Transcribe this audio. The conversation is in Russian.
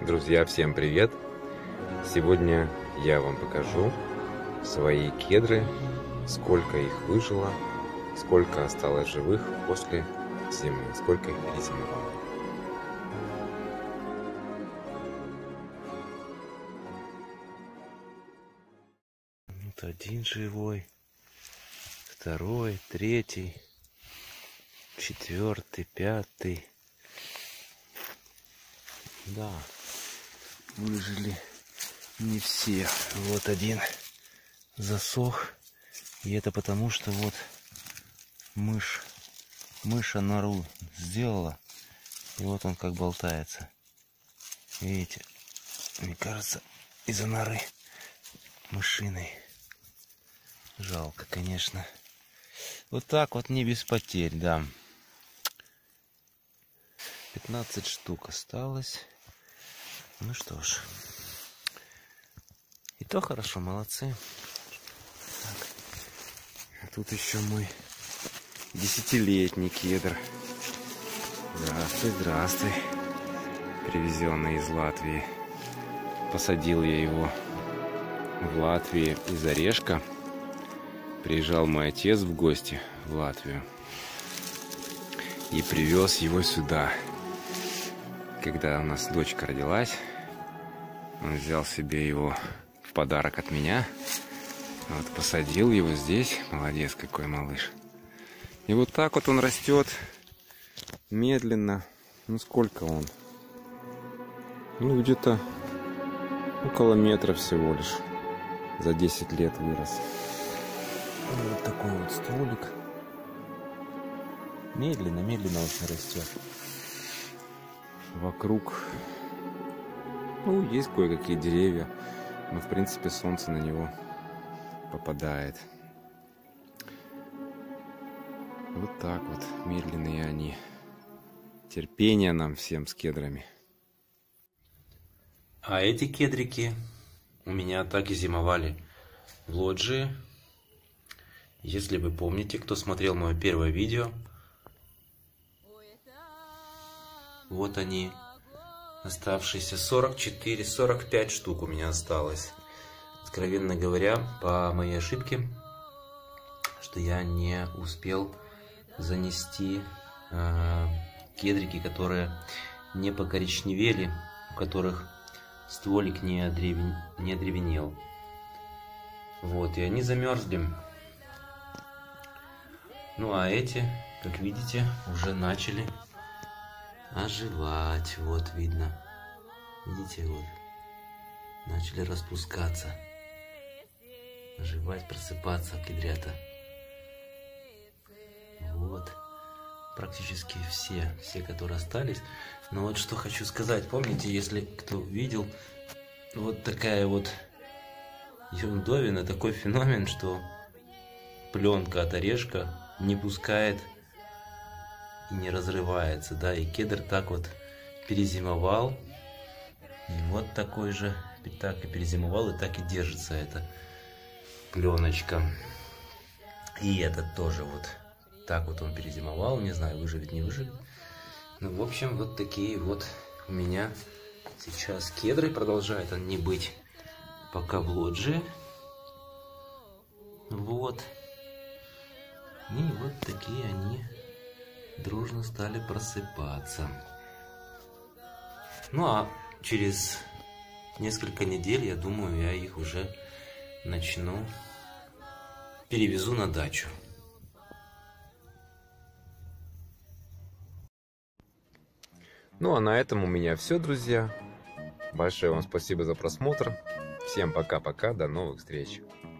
Друзья, всем привет! Сегодня я вам покажу свои кедры, сколько их выжило, сколько осталось живых после зимы, сколько их перезимовало. Вот один живой, второй, третий, четвертый, пятый. Да, выжили не все. Вот один засох. И это потому, что вот мыша нору сделала. И вот он как болтается. Видите? Мне кажется, из-за норы мышиной. Жалко, конечно. Вот так вот не без потерь, да. 15 штук осталось. Ну что ж. И то хорошо, молодцы. Так. А тут еще мой 10-летний кедр. Здравствуй, здравствуй. Привезенный из Латвии. Посадил я его в Латвии из Орешка. Приезжал мой отец в гости в Латвию. И привез его сюда. Когда у нас дочка родилась, он взял себе его в подарок от меня. Вот, посадил его здесь. Молодец, какой малыш. И вот так вот он растет медленно. Ну, сколько он? Ну, где-то около метра всего лишь. За 10 лет вырос. Вот такой вот стволик. Медленно, медленно очень растет. Вокруг, ну, есть кое-какие деревья, но в принципе солнце на него попадает. Вот так вот медленные они. Терпения нам всем с кедрами. А эти кедрики у меня так и зимовали в лоджии. Если вы помните, кто смотрел мое первое видео, вот они, оставшиеся 44-45 штук у меня осталось. Откровенно говоря, по моей ошибке, что я не успел занести кедрики, которые не покоричневели, у которых стволик не одревенел. Вот, и они замерзли. Ну а эти, как видите, уже начали оживать. Вот видно. Видите, вот. Начали распускаться. Оживать, просыпаться кедрята. Вот. Практически все, которые остались. Но вот что хочу сказать. Помните, если кто видел, вот такая вот ерундовина, такой феномен, что пленка от орешка не пускает и не разрывается, да, и кедр так вот перезимовал, и вот такой же, так и перезимовал, и так и держится эта пленочка. И этот тоже вот так вот он перезимовал, не знаю, выживет, не выживет. Ну, в общем, вот такие вот у меня сейчас кедры. Продолжает они быть пока в лоджии. Вот. И вот такие они дружно стали просыпаться. Ну а через несколько недель, я думаю, я их уже перевезу на дачу. Ну а на этом у меня все, друзья. Большое вам спасибо за просмотр. Всем пока-пока, до новых встреч.